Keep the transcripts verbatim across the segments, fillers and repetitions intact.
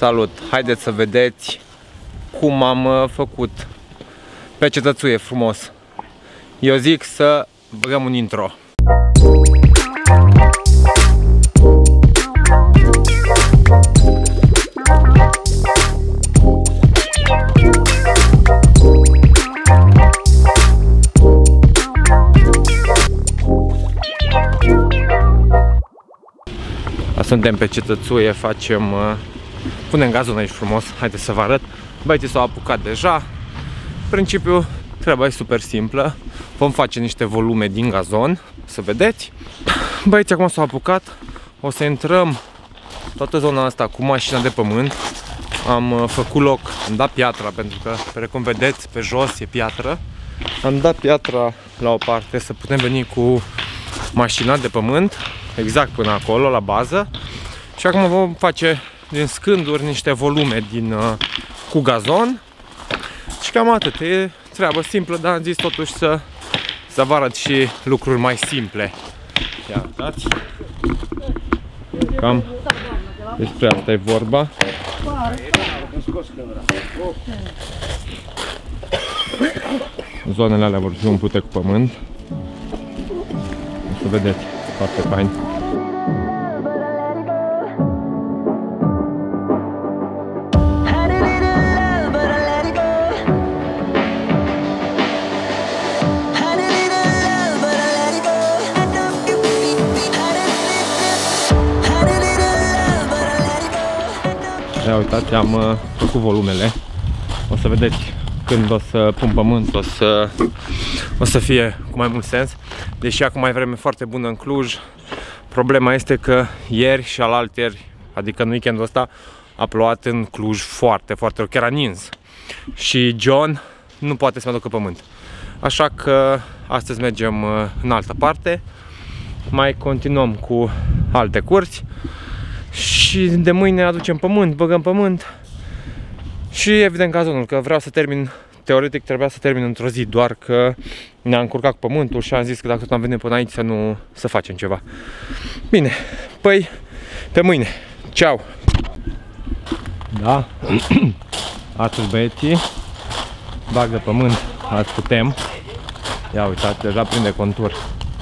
Salut! Haideți să vedeți cum am făcut pe cetățuie frumos. Eu zic să băgăm un intro. Suntem pe cetățuie, facem, punem gazon aici frumos, haideți să vă arăt. Băieții s-au apucat deja. În principiu, treaba e super simplă. Vom face niște volume din gazon, să vedeți. Băieții acum s-au apucat. O să intrăm toată zona asta cu mașina de pământ. Am făcut loc, am dat piatra, pentru că, precum vedeți, pe jos e piatră. Am dat piatra la o parte să putem veni cu mașina de pământ exact până acolo, la bază. Și acum vom face din scânduri niște volume din, uh, cu gazon. Și cam atât, e treabă simplă, dar am zis totuși să, să vă arăt și lucruri mai simple. Ia uitați. Cam despre asta e vorba. Zonele alea vor fi umplute cu pământ. O să vedeți, foarte fain. Ia uitați, am uh, făcut volumele. O să vedeți când o să pun pământ, o să, o să fie cu mai mult sens. Deși acum e vreme foarte bună în Cluj. Problema este că ieri și alaltieri, adică în weekendul ăsta, a plouat în Cluj foarte, foarte, chiar a nins. Și John nu poate să mă ducă pământ. Așa că astăzi mergem uh, în altă parte. Mai continuăm cu alte curți. Și de mâine aducem pământ, băgăm pământ. Și evident gazonul, că vreau să termin, teoretic trebuia să termin într-o zi, doar că ne-a încurcat cu pământul și am zis că dacă tot am venit până aici să nu să facem ceva. Bine, păi pe mâine. Ceau! Da, astăzi băieții bagă pământ, azi putem. Ia uitați, deja prinde contur.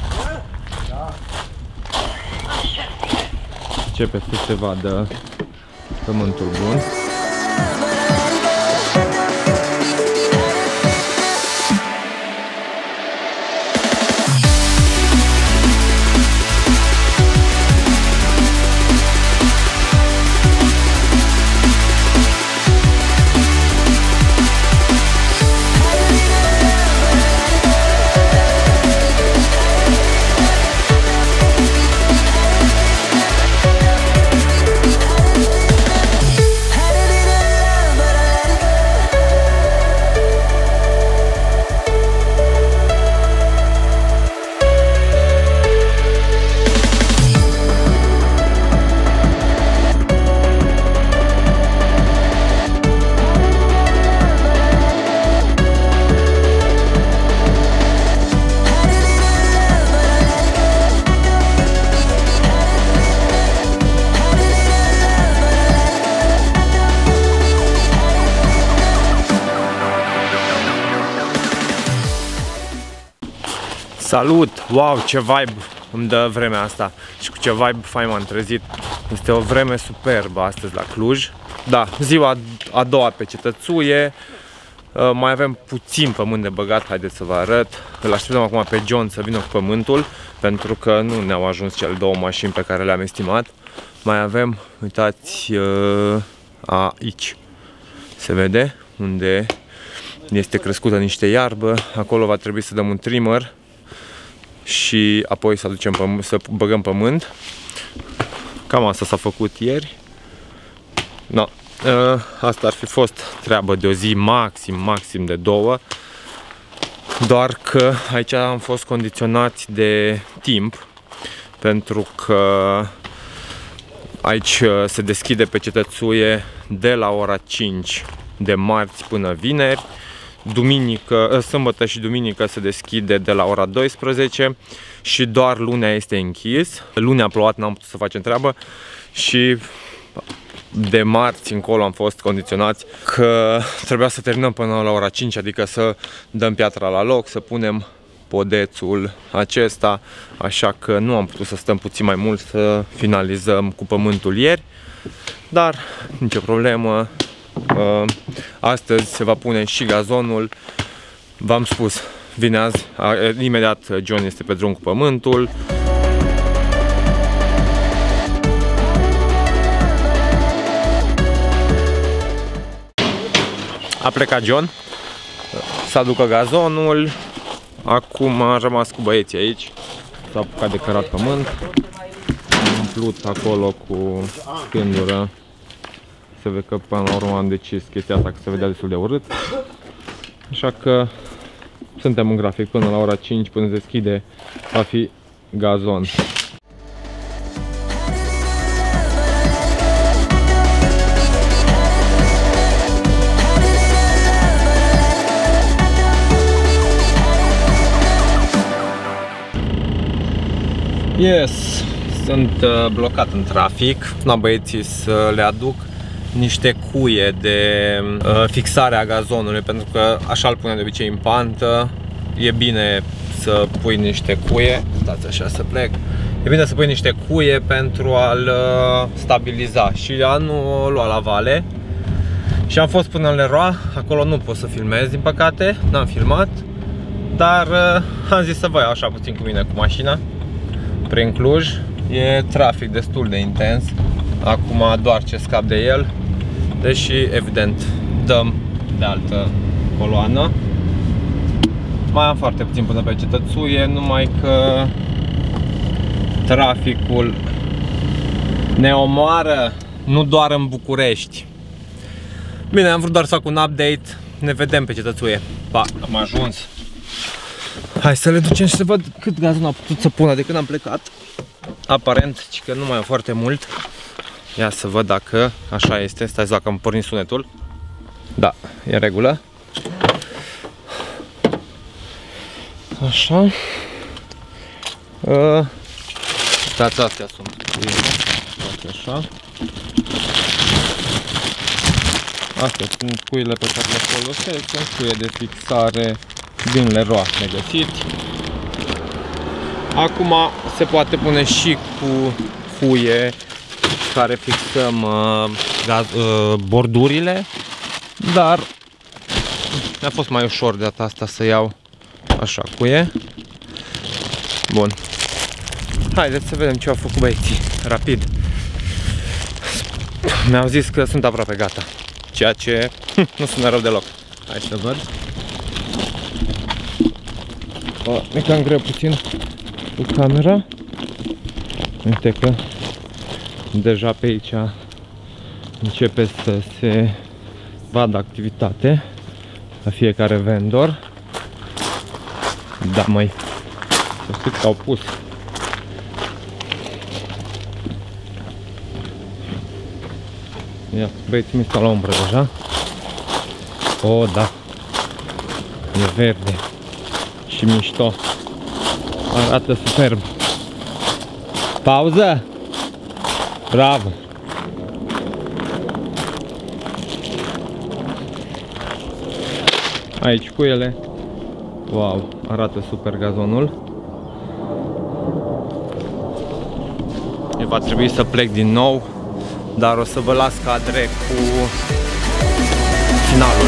Începe să se vadă pământul bun. Salut! Wow, ce vibe îmi dă vremea asta și cu ce vibe fain m-am trezit. Este o vreme superbă astăzi la Cluj. Da, ziua a doua pe cetățuie. Mai avem puțin pământ de băgat, haideți să vă arăt. Îl așteptăm acum pe John să vină cu pământul, pentru că nu ne-au ajuns cele două mașini pe care le-am estimat. Mai avem, uitați, aici se vede unde este crescută niște iarbă. Acolo va trebui să dăm un trimmer și apoi să aducem pământ, să băgăm pământ. Cam asta s-a făcut ieri. No. Asta ar fi fost treabă de o zi, maxim, maxim de două. Doar că aici am fost condiționați de timp, pentru că aici se deschide pe cetățuie de la ora cinci de marți până vineri. Duminică, sâmbătă și duminică se deschide de la ora douăsprezece și doar lunea este închis. Lunea a plouat, n-am putut să facem treabă și de marți încolo am fost condiționați că trebuia să terminăm până la ora cinci, adică să dăm piatra la loc, să punem podețul acesta, așa că nu am putut să stăm puțin mai mult să finalizăm cu pământul ieri, dar nicio problemă. Astăzi se va pune și gazonul, v-am spus, vine azi, imediat John este pe drum cu pământul. A plecat John să aducă gazonul. Acum am rămas cu băieții aici. S-a apucat de cărat pământ. Am umplut acolo cu scândură. Se vede că până la urmă am decis chestia asta, că se vedea destul de urât. Așa că suntem în grafic până la ora cinci, până se deschide, va fi gazon. Yes, sunt uh, blocat în trafic. La băieții să le aduc niște cuie de uh, fixare a gazonului, pentru că așa îl punem de obicei în pantă. E bine să pui niște cuie, stați așa să plec. E bine să pui niște cuie pentru a-l uh, stabiliza. Și anul lua la Vale și am fost până în Leroy. Acolo nu pot să filmez, din păcate, n-am filmat, dar uh, am zis să vă iau așa puțin cu mine cu mașina prin Cluj. E trafic destul de intens. Acum doar ce scap de el, deși evident dăm de altă coloană. Mai am foarte puțin până pe Cetățuie, numai că traficul ne omoară, nu doar în București. Bine, am vrut doar să fac un update. Ne vedem pe Cetățuie. Pa, am ajuns. Hai să le ducem și să văd cât gazon a putut să pună de când am plecat. Aparent, ci că nu mai e foarte mult. Ia să văd dacă așa este. Stai să dacă am pornit sunetul. Da, e în regulă. Așa. Uh, Uitați, astea sunt. Așa. Astea sunt cuile pe care le folosesc. Sunt cuie de fixare din Leroy negăsiți. Acum se poate pune și cu cuie care fixăm uh, gaz, uh, bordurile, dar mi-a fost mai ușor de data asta să iau așa cuie. Bun. Haideți să vedem ce au făcut băieții, rapid. Mi-au zis că sunt aproape gata, ceea ce nu sună rău deloc. Hai să văd. O, mi-e cam greu puțin cu camera. Uite că deja pe aici începe să se vadă activitate la fiecare vendor. Da, măi, să știți că au pus. Ia, băieții mi stau la umbră deja. O, da, e verde și mișto. Arată superb. Pauză! Bravo! Aici cu ele. Wow, arată super gazonul. Eu va trebui să plec din nou, dar o să vă las cadre cu finalul.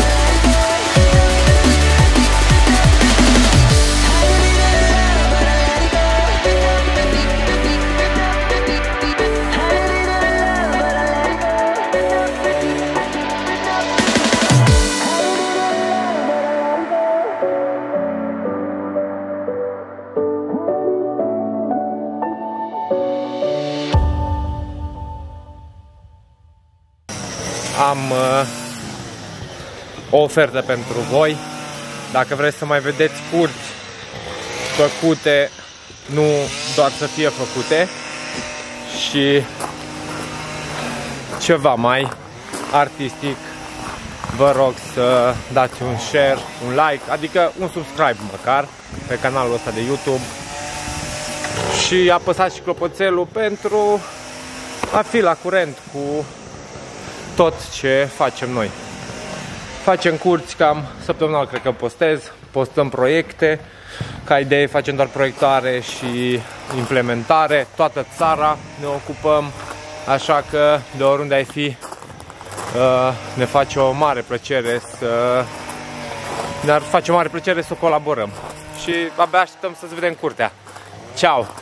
Am uh, o ofertă pentru voi. Dacă vreți să mai vedeți curți făcute, nu doar să fie făcute, și ceva mai artistic, vă rog să dați un share, un like, adică un subscribe măcar pe canalul ăsta de YouTube și apăsați și clopoțelul pentru a fi la curent cu tot ce facem noi. Facem curți cam săptămânal, cred că postez, postăm proiecte, ca idee facem doar proiectare și implementare, toată țara ne ocupăm, așa că de oriunde ai fi, ne face o mare plăcere să ne-ar face o mare plăcere să colaborăm și abia așteptăm să-ți vedem curtea. Ciao!